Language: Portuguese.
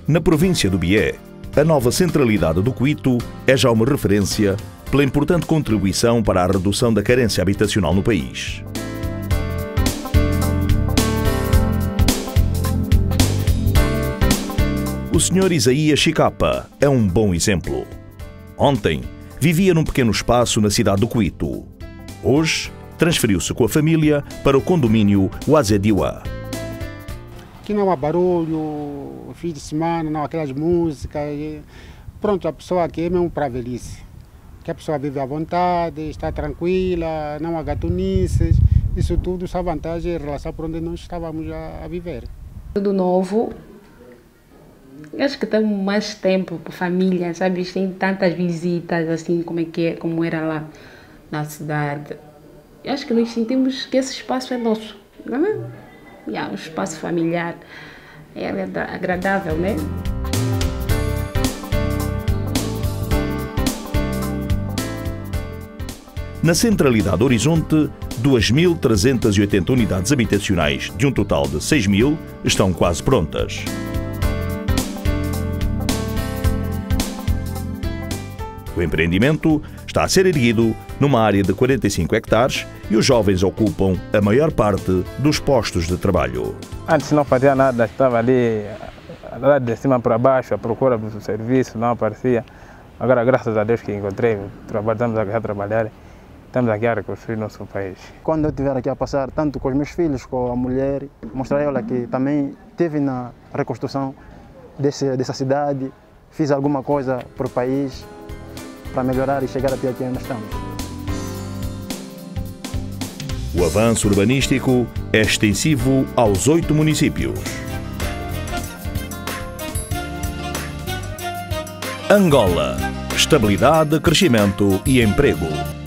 Na província do Bié, a nova centralidade do Cuito é já uma referência pela importante contribuição para a redução da carência habitacional no país. O Sr. Isaías Chicapa é um bom exemplo. Ontem, vivia num pequeno espaço na cidade do Cuito. Hoje, transferiu-se com a família para o condomínio Wazediwa. Aqui não há barulho, fim de semana, não há aquelas músicas. Pronto, a pessoa aqui é mesmo para a velhice. Que a pessoa vive à vontade, está tranquila, não há gatunices. Isso tudo, essa vantagem em relação para onde nós estávamos a viver. Tudo novo. Acho que temos mais tempo para a família, sabe? Tem tantas visitas, assim, como era lá na cidade. Acho que nós sentimos que esse espaço é nosso, não é? O espaço familiar é agradável, né? Na centralidade Horizonte, 2.380 unidades habitacionais de um total de 6.000 estão quase prontas. O empreendimento está a ser erguido numa área de 45 hectares e os jovens ocupam a maior parte dos postos de trabalho. Antes não fazia nada, estava ali, lá de cima para baixo, à procura do serviço, não aparecia. Agora, graças a Deus que encontrei, estamos aqui a trabalhar, estamos aqui a reconstruir nosso país. Quando eu estiver aqui a passar, tanto com os meus filhos, com a mulher, mostrar a ela que também esteve na reconstrução dessa cidade, fiz alguma coisa para o país, para melhorar e chegar até aqui onde estamos. O avanço urbanístico é extensivo aos 8 municípios. Angola. Estabilidade, crescimento e emprego.